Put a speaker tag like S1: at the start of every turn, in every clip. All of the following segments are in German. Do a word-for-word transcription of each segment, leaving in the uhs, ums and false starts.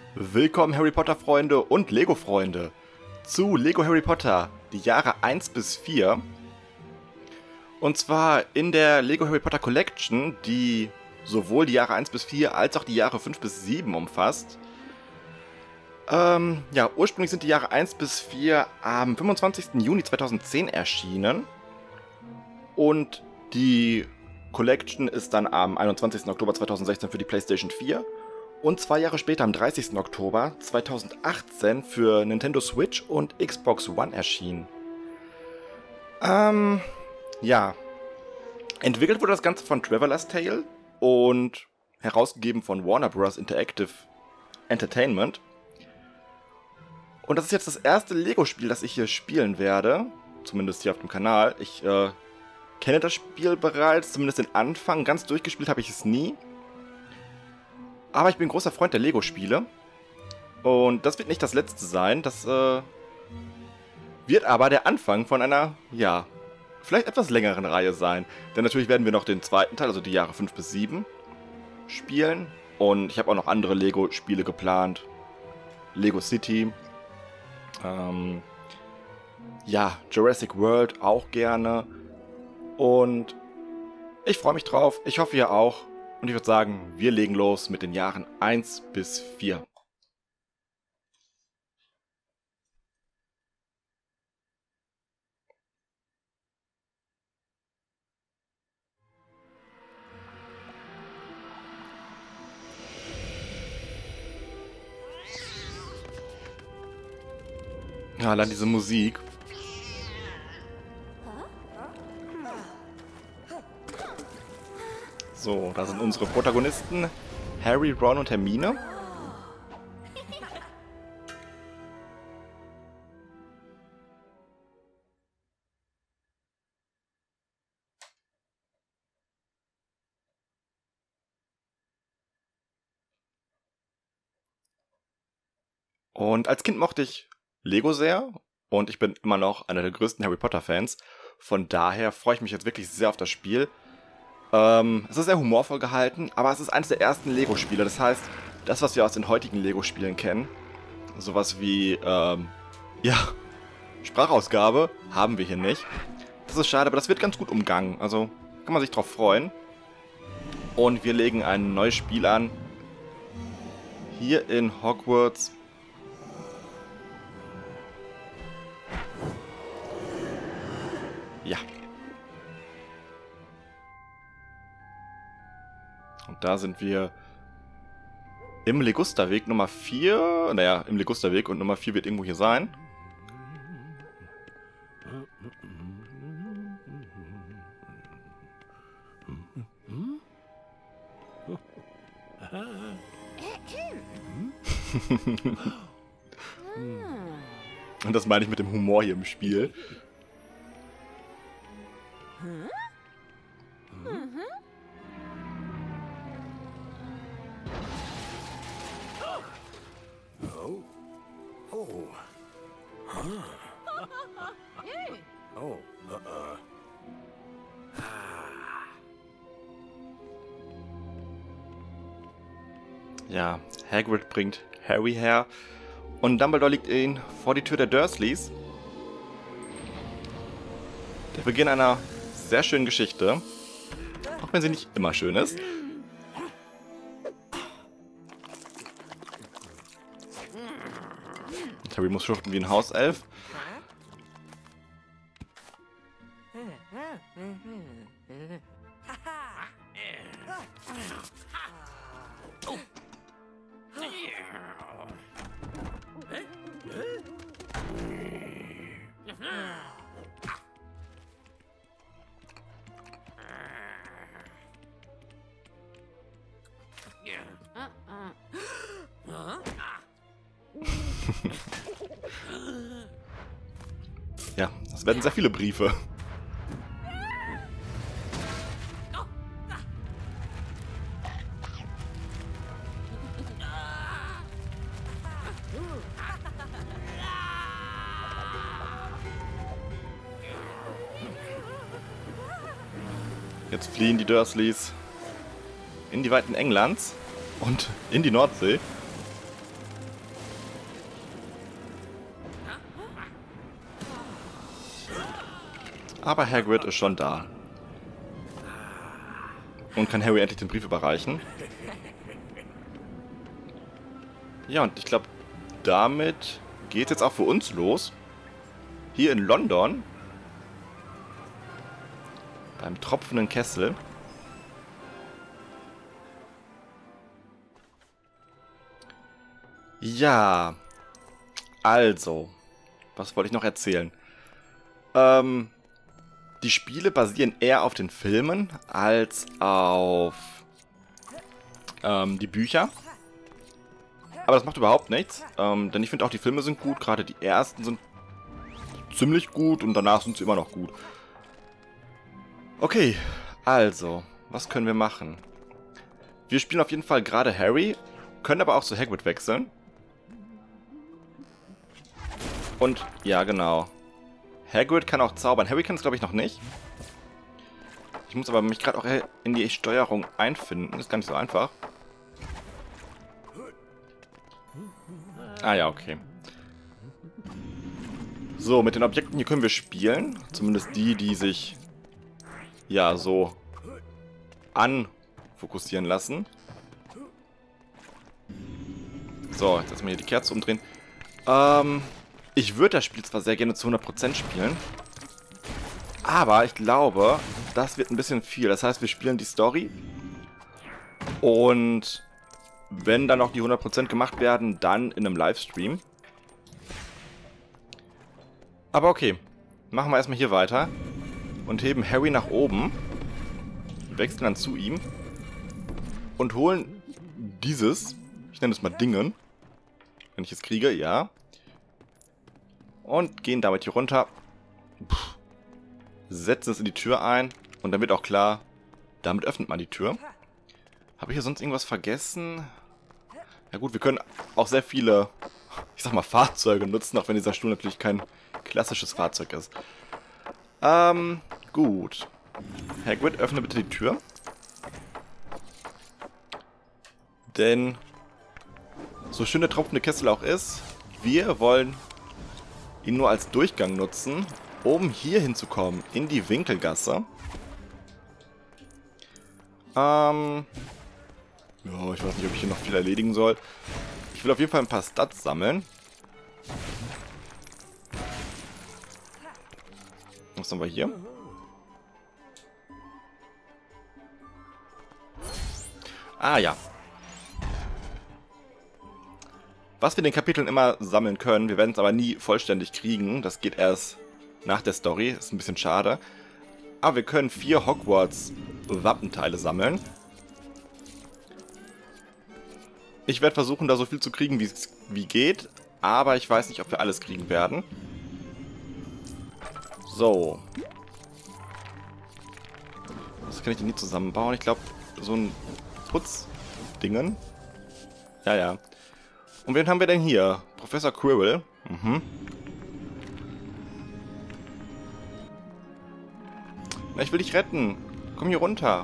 S1: Willkommen Harry Potter Freunde und Lego Freunde zu Lego Harry Potter, die Jahre eins bis vier. Und zwar in der Lego Harry Potter Collection, die sowohl die Jahre eins bis vier als auch die Jahre fünf bis sieben umfasst. Ähm, ja, ursprünglich sind die Jahre eins bis vier am fünfundzwanzigsten Juni zweitausendzehn erschienen. Und die Collection ist dann am einundzwanzigsten Oktober zweitausendsechzehn für die PlayStation vier. Und zwei Jahre später, am dreißigsten Oktober zweitausendachtzehn, für Nintendo Switch und Xbox One erschienen. Ähm, ja. Entwickelt wurde das Ganze von Traveler's Tale und herausgegeben von Warner Bros. Interactive Entertainment. Und das ist jetzt das erste Lego-Spiel, das ich hier spielen werde. Zumindest hier auf dem Kanal. Ich äh, kenne das Spiel bereits, zumindest den Anfang. Ganz durchgespielt habe ich es nie. Aber ich bin großer Freund der Lego-Spiele. Und das wird nicht das letzte sein. Das äh, wird aber der Anfang von einer, ja, vielleicht etwas längeren Reihe sein. Denn natürlich werden wir noch den zweiten Teil, also die Jahre fünf bis sieben, spielen. Und ich habe auch noch andere Lego-Spiele geplant. Lego City. Ähm, ja, Jurassic World auch gerne. Und ich freue mich drauf. Ich hoffe, ihr auch. Und ich würde sagen, wir legen los mit den Jahren eins bis vier. Ja, allein diese Musik. So, da sind unsere Protagonisten, Harry, Ron und Hermine. Und als Kind mochte ich Lego sehr und ich bin immer noch einer der größten Harry Potter Fans. Von daher freue ich mich jetzt wirklich sehr auf das Spiel. Ähm, es ist sehr humorvoll gehalten, aber es ist eines der ersten Lego-Spiele. Das heißt, das, was wir aus den heutigen Lego-Spielen kennen, sowas wie, ähm, ja, Sprachausgabe, haben wir hier nicht. Das ist schade, aber das wird ganz gut umgangen. Also kann man sich drauf freuen. Und wir legen ein neues Spiel an. Hier in Hogwarts. Ja. Und da sind wir im Ligusterweg Nummer vier. Naja, im Ligusterweg und Nummer vier wird irgendwo hier sein. Und das meine ich mit dem Humor hier im Spiel. Ja, Hagrid bringt Harry her und Dumbledore liegt ihn vor die Tür der Dursleys. Der Beginn einer sehr schönen Geschichte, auch wenn sie nicht immer schön ist. Und Harry muss schuften wie ein Hauself. Ja, das werden sehr viele Briefe. Jetzt fliehen die Dursleys in die Weiten Englands und in die Nordsee. Aber Hagrid ist schon da. Und kann Harry endlich den Brief überreichen. Ja, und ich glaube, damit geht jetzt auch für uns los. Hier in London. Beim tropfenden Kessel. Ja. Also. Was wollte ich noch erzählen? Ähm... Die Spiele basieren eher auf den Filmen als auf ähm, die Bücher. Aber das macht überhaupt nichts, ähm, denn ich finde auch die Filme sind gut. Gerade die ersten sind ziemlich gut und danach sind sie immer noch gut. Okay, also, was können wir machen? Wir spielen auf jeden Fall gerade Harry, können aber auch zu Hagrid wechseln. Und, ja genau. Hagrid kann auch zaubern. Harry kann es, glaube ich, noch nicht. Ich muss aber mich gerade auch in die Steuerung einfinden. Das ist gar nicht so einfach. Ah ja, okay. So, mit den Objekten hier können wir spielen. Zumindest die, die sich ja so anfokussieren lassen. So, jetzt erstmal hier die Kerze umdrehen. Ähm... Ich würde das Spiel zwar sehr gerne zu hundert Prozent spielen, aber ich glaube, das wird ein bisschen viel. Das heißt, wir spielen die Story und wenn dann noch die hundert Prozent gemacht werden, dann in einem Livestream. Aber okay, machen wir erstmal hier weiter und heben Harry nach oben, wechseln dann zu ihm und holen dieses, ich nenne es mal Dingen, wenn ich es kriege, ja. Und gehen damit hier runter. Puh. Setzen es in die Tür ein. Und dann wird auch klar, damit öffnet man die Tür. Habe ich hier sonst irgendwas vergessen? Ja gut, wir können auch sehr viele, ich sag mal, Fahrzeuge nutzen, auch wenn dieser Stuhl natürlich kein klassisches Fahrzeug ist. Ähm, gut. Hagrid, öffne bitte die Tür. Denn, so schön der tropfende Kessel auch ist, wir wollen ihn nur als Durchgang nutzen, um hier hinzukommen, in die Winkelgasse. Ähm, ja, ich weiß nicht, ob ich hier noch viel erledigen soll. Ich will auf jeden Fall ein paar Stats sammeln. Was haben wir hier? Ah ja. Was wir in den Kapiteln immer sammeln können, wir werden es aber nie vollständig kriegen. Das geht erst nach der Story, ist ein bisschen schade. Aber wir können vier Hogwarts-Wappenteile sammeln. Ich werde versuchen, da so viel zu kriegen, wie es wie geht. Aber ich weiß nicht, ob wir alles kriegen werden. So. Was kann ich denn hier zusammenbauen? Ich glaube, so ein Putzdingen. Ja, ja. Und wen haben wir denn hier? Professor Quirrell. Mhm. Na, ich will dich retten. Komm hier runter.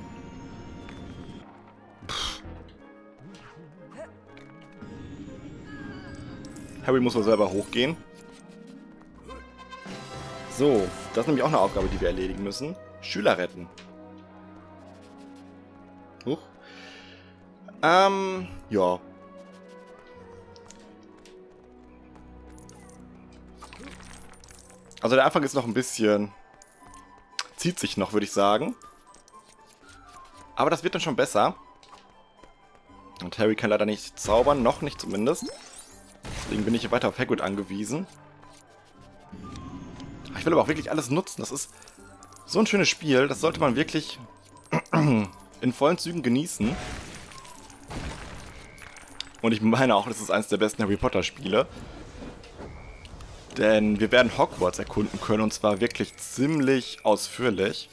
S1: Pff. Harry muss wohl selber hochgehen. So, das ist nämlich auch eine Aufgabe, die wir erledigen müssen. Schüler retten. Huch. Ähm, ja. Also der Anfang ist noch ein bisschen... zieht sich noch, würde ich sagen. Aber das wird dann schon besser. Und Harry kann leider nicht zaubern, noch nicht zumindest. Deswegen bin ich hier weiter auf Hagrid angewiesen. Ich will aber auch wirklich alles nutzen. Das ist so ein schönes Spiel. Das sollte man wirklich in vollen Zügen genießen. Und ich meine auch, das ist eines der besten Harry Potter Spiele. Denn wir werden Hogwarts erkunden können, und zwar wirklich ziemlich ausführlich.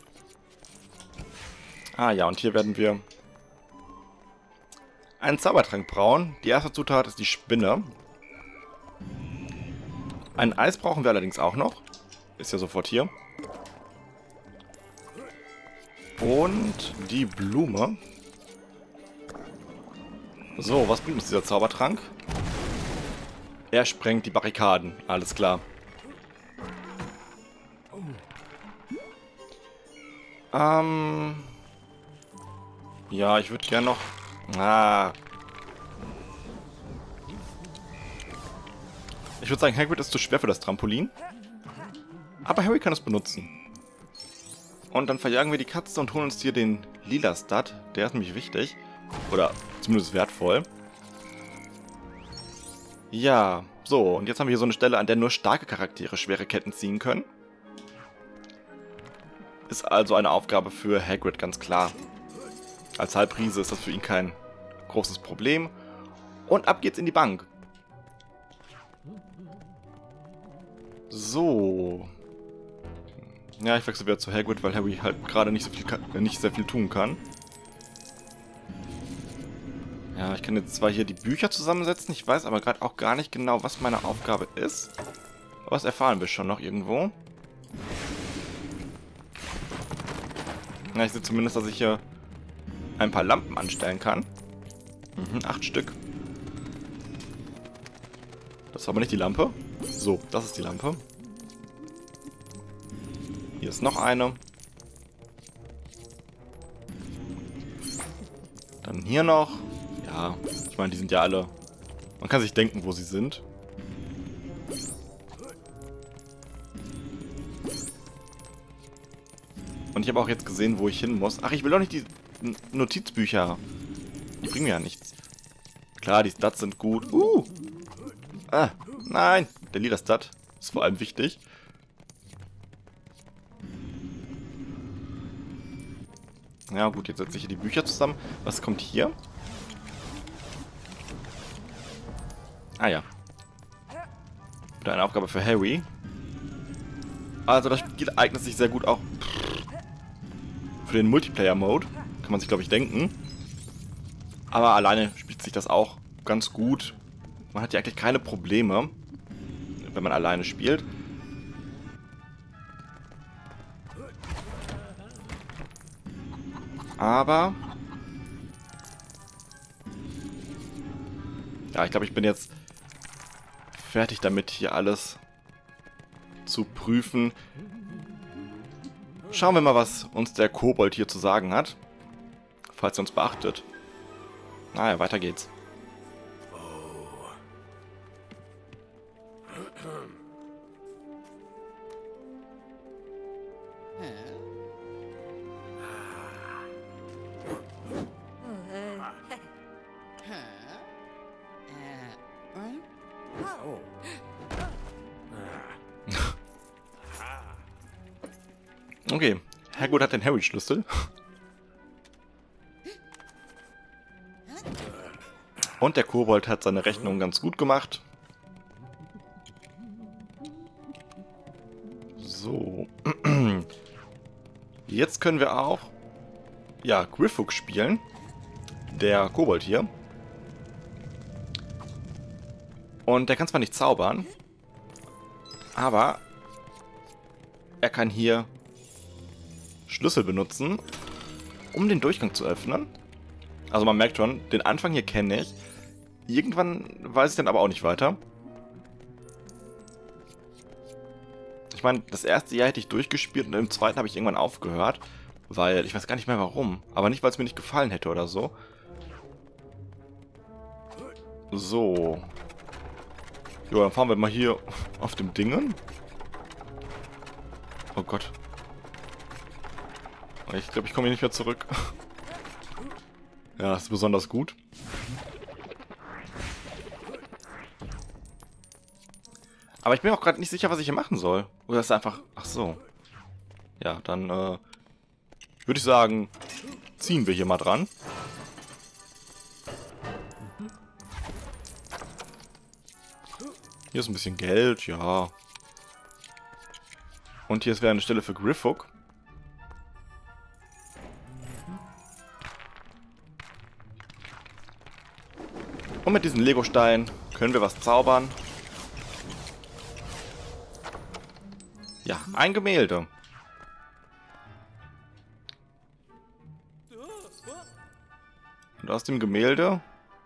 S1: Ah ja, und hier werden wir einen Zaubertrank brauen. Die erste Zutat ist die Spinne. Ein Eis brauchen wir allerdings auch noch. Ist ja sofort hier. Und die Blume. So, was bringt uns dieser Zaubertrank? Er sprengt die Barrikaden. Alles klar. Ähm... Ja, ich würde gerne noch... Ah... Ich würde sagen, Hagrid ist zu schwer für das Trampolin. Aber Harry kann es benutzen. Und dann verjagen wir die Katze und holen uns hier den lila Stud. Der ist nämlich wichtig. Oder zumindest wertvoll. Ja, so. Und jetzt haben wir hier so eine Stelle, an der nur starke Charaktere schwere Ketten ziehen können. Ist also eine Aufgabe für Hagrid, ganz klar. Als Halbriese ist das für ihn kein großes Problem. Und ab geht's in die Bank. So. Ja, ich wechsle wieder zu Hagrid, weil Harry halt gerade nicht so viel kann, nicht sehr viel tun kann. Ja, ich kann jetzt zwar hier die Bücher zusammensetzen, ich weiß aber gerade auch gar nicht genau, was meine Aufgabe ist. Aber das erfahren wir schon noch irgendwo. Ja, ich sehe zumindest, dass ich hier ein paar Lampen anstellen kann. Mhm, acht Stück. Das war aber nicht die Lampe. So, das ist die Lampe. Hier ist noch eine. Dann hier noch. Ja, ich meine, die sind ja alle... Man kann sich denken, wo sie sind. Und ich habe auch jetzt gesehen, wo ich hin muss. Ach, ich will doch nicht die Notizbücher. Die bringen mir ja nichts. Klar, die Stats sind gut. Uh! Ah, nein! Der lila Stud ist vor allem wichtig. Ja gut, jetzt setze ich hier die Bücher zusammen. Was kommt hier? Ah ja. Wieder eine Aufgabe für Harry. Also das Spiel eignet sich sehr gut auch für den Multiplayer-Mode. Kann man sich, glaube ich, denken. Aber alleine spielt sich das auch ganz gut. Man hat ja eigentlich keine Probleme, wenn man alleine spielt. Aber... Ja, ich glaube, ich bin jetzt fertig damit, hier alles zu prüfen. Schauen wir mal, was uns der Kobold hier zu sagen hat. Falls er uns beachtet. Naja, weiter geht's. Okay, Hagrid hat den Harry-Schlüssel. Und der Kobold hat seine Rechnung ganz gut gemacht. So. Jetzt können wir auch, ja, Griffook spielen. Der Kobold hier. Und der kann zwar nicht zaubern, aber er kann hier Schlüssel benutzen, um den Durchgang zu öffnen. Also man merkt schon, den Anfang hier kenne ich. Irgendwann weiß ich dann aber auch nicht weiter. Ich meine, das erste Jahr hätte ich durchgespielt und im zweiten habe ich irgendwann aufgehört. Weil, ich weiß gar nicht mehr warum. Aber nicht, weil es mir nicht gefallen hätte oder so. So. Jo, dann fahren wir mal hier auf dem Dingen. Oh Gott. Ich glaube, ich komme hier nicht mehr zurück. Ja, das ist besonders gut. Aber ich bin auch gerade nicht sicher, was ich hier machen soll. Oder ist einfach... Ach so. Ja, dann äh, würde ich sagen, ziehen wir hier mal dran. Hier ist ein bisschen Geld, ja. Und hier ist wieder eine Stelle für Griffook. Und mit diesen Lego-Steinen können wir was zaubern. Ja, ein Gemälde. Und aus dem Gemälde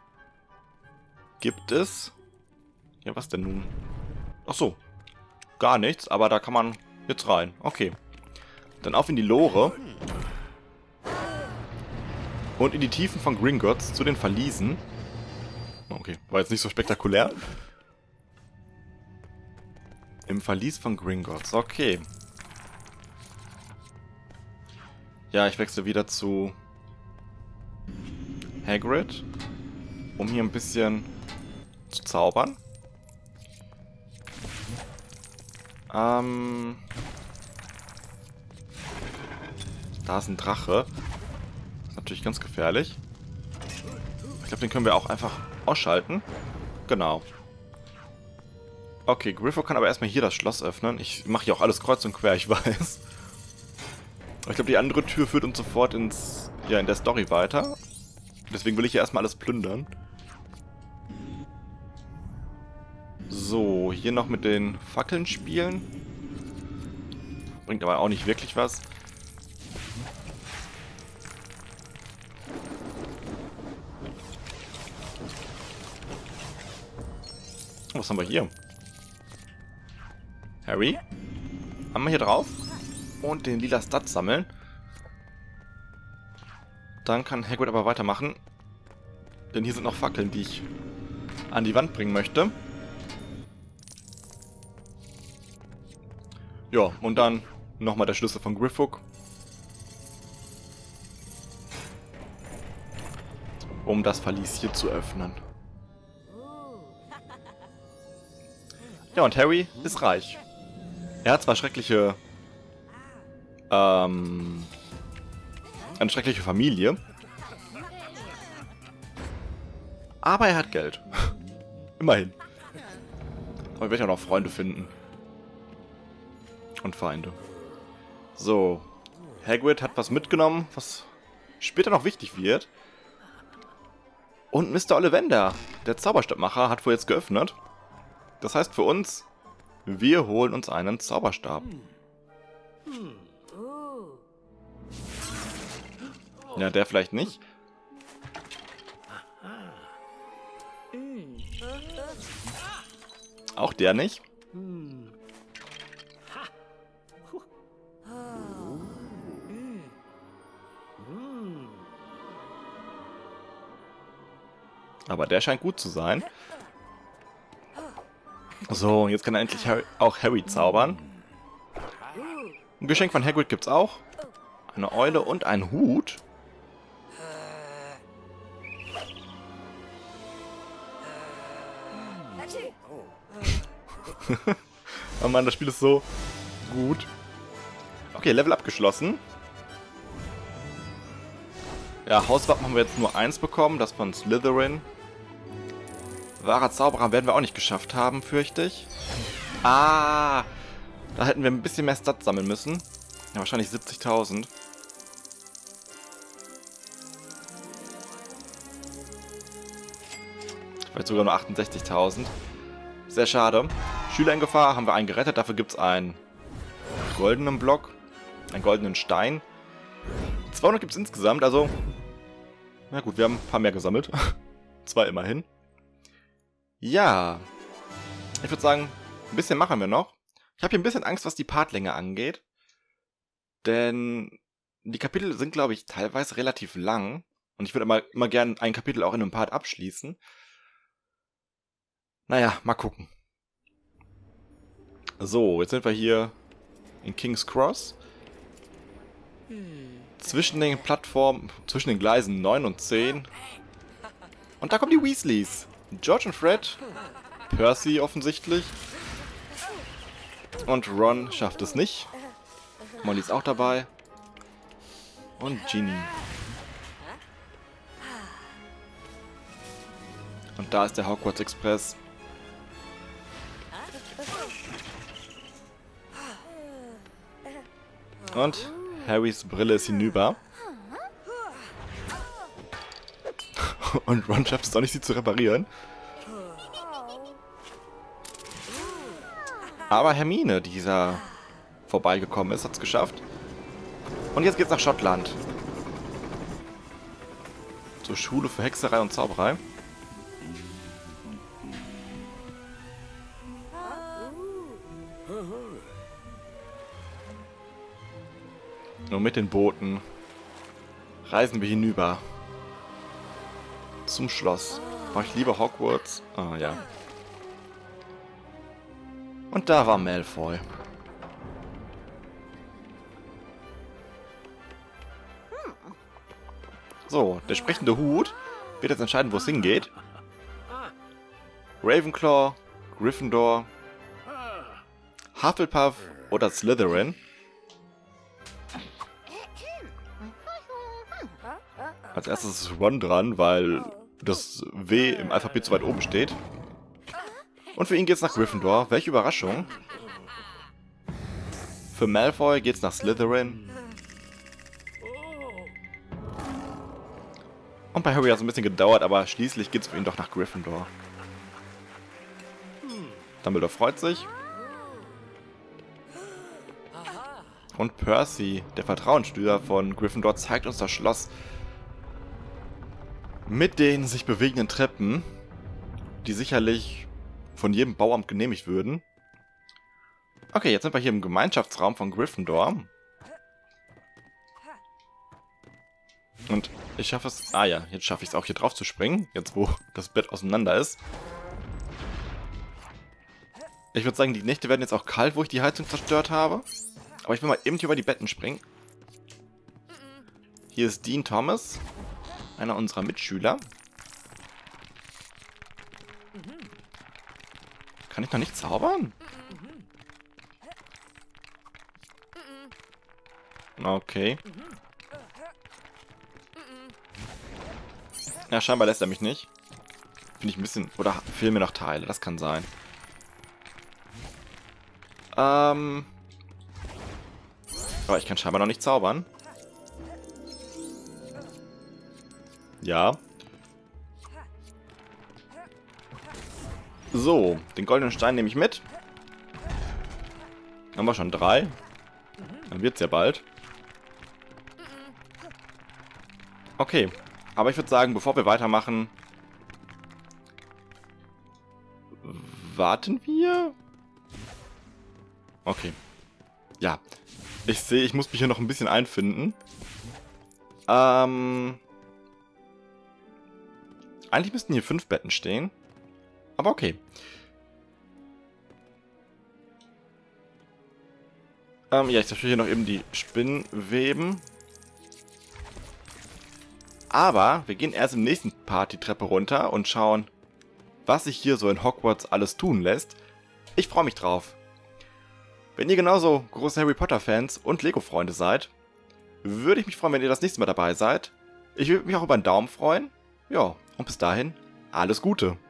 S1: gibt es... Ja, was denn nun? Ach so. Gar nichts, aber da kann man jetzt rein. Okay. Dann auf in die Lore. Und in die Tiefen von Gringotts zu den Verliesen. Okay, war jetzt nicht so spektakulär. Im Verlies von Gringotts, okay. Ja, ich wechsle wieder zu Hagrid, um hier ein bisschen zu zaubern. Ähm... Da ist ein Drache. Das ist natürlich ganz gefährlich. Ich glaube, den können wir auch einfach ausschalten. Genau. Okay, Grifo kann aber erstmal hier das Schloss öffnen. Ich mache hier auch alles kreuz und quer, ich weiß. Aber ich glaube, die andere Tür führt uns sofort ins, ja, in der Story weiter. Deswegen will ich hier erstmal alles plündern. So, hier noch mit den Fackeln spielen. Bringt aber auch nicht wirklich was. Was haben wir hier? Harry? Haben wir hier drauf? Und den lila Stat sammeln. Dann kann Hagrid aber weitermachen. Denn hier sind noch Fackeln, die ich an die Wand bringen möchte. Ja, und dann nochmal der Schlüssel von Griffook. Um das Verlies hier zu öffnen. Ja, und Harry ist reich. Er hat zwar schreckliche... Ähm... eine schreckliche Familie. Aber er hat Geld. Immerhin. Aber er wird ja noch Freunde finden. Und Feinde. So. Hagrid hat was mitgenommen, was später noch wichtig wird. Und Mister Ollivander, der Zauberstabmacher, hat wohl jetzt geöffnet. Das heißt für uns, wir holen uns einen Zauberstab. Ja, der vielleicht nicht. Auch der nicht. Aber der scheint gut zu sein. So, jetzt kann er endlich Harry, auch Harry zaubern. Ein Geschenk von Hagrid gibt's auch. Eine Eule und ein Hut. Oh Mann, das Spiel ist so gut. Okay, Level abgeschlossen. Ja, Hauswappen haben wir jetzt nur eins bekommen, das von Slytherin. Wahrer Zauberer werden wir auch nicht geschafft haben, fürchte ich. Ah, da hätten wir ein bisschen mehr Stats sammeln müssen. Ja, wahrscheinlich siebzigtausend. Vielleicht sogar nur achtundsechzigtausend. Sehr schade. Schüler in Gefahr haben wir einen gerettet. Dafür gibt es einen goldenen Block. Einen goldenen Stein. zweihundert gibt es insgesamt, also... Na gut, wir haben ein paar mehr gesammelt. Zwei immerhin. Ja. Ich würde sagen, ein bisschen machen wir noch. Ich habe hier ein bisschen Angst, was die Partlänge angeht. Denn die Kapitel sind, glaube ich, teilweise relativ lang. Und ich würde immer, immer gerne ein Kapitel auch in einem Part abschließen. Naja, mal gucken. So, jetzt sind wir hier in King's Cross. Zwischen den Plattformen, zwischen den Gleisen neun und zehn. Und da kommen die Weasleys. George und Fred. Percy offensichtlich. Und Ron schafft es nicht. Molly ist auch dabei. Und Ginny. Und da ist der Hogwarts Express. Und Harrys Brille ist hinüber. Und Ron schafft es auch nicht, sie zu reparieren. Aber Hermine, die da vorbeigekommen ist, hat es geschafft. Und jetzt geht's nach Schottland. Zur Schule für Hexerei und Zauberei. Und mit den Booten reisen wir hinüber zum Schloss. Oh, ich liebe Hogwarts. Ah, ja. Und da war Malfoy. So, der sprechende Hut wird jetzt entscheiden, wo es hingeht. Ravenclaw, Gryffindor, Hufflepuff oder Slytherin. Als erstes ist Ron dran, weil das W im Alphabet so weit oben steht. Und für ihn geht's nach Gryffindor. Welche Überraschung. Für Malfoy geht's nach Slytherin. Und bei Harry hat es ein bisschen gedauert, aber schließlich geht's für ihn doch nach Gryffindor. Dumbledore freut sich. Und Percy, der Vertrauensschüler von Gryffindor, zeigt uns das Schloss mit den sich bewegenden Treppen, die sicherlich von jedem Bauamt genehmigt würden. Okay, jetzt sind wir hier im Gemeinschaftsraum von Gryffindor. Und ich schaffe es... Ah ja, jetzt schaffe ich es auch hier drauf zu springen, jetzt wo das Bett auseinander ist. Ich würde sagen, die Nächte werden jetzt auch kalt, wo ich die Heizung zerstört habe. Aber ich will mal eben hier über die Betten springen. Hier ist Dean Thomas, einer unserer Mitschüler. Kann ich noch nicht zaubern? Okay. Ja, scheinbar lässt er mich nicht. Finde ich ein bisschen... Oder fehlen mir noch Teile, das kann sein. Ähm... Aber ich kann scheinbar noch nicht zaubern. Ja. So, den goldenen Stein nehme ich mit. Haben wir schon drei. Dann wird es ja bald. Okay, aber ich würde sagen, bevor wir weitermachen, warten wir? Okay. Ja, ich sehe, ich muss mich hier noch ein bisschen einfinden. Ähm... Eigentlich müssten hier fünf Betten stehen. Aber okay. Ähm, ja, ich zerstöre hier noch eben die Spinnweben. Aber wir gehen erst im nächsten Part die Treppe runter und schauen, was sich hier so in Hogwarts alles tun lässt. Ich freue mich drauf. Wenn ihr genauso große Harry Potter Fans und Lego Freunde seid, würde ich mich freuen, wenn ihr das nächste Mal dabei seid. Ich würde mich auch über einen Daumen freuen. Ja, und bis dahin, alles Gute.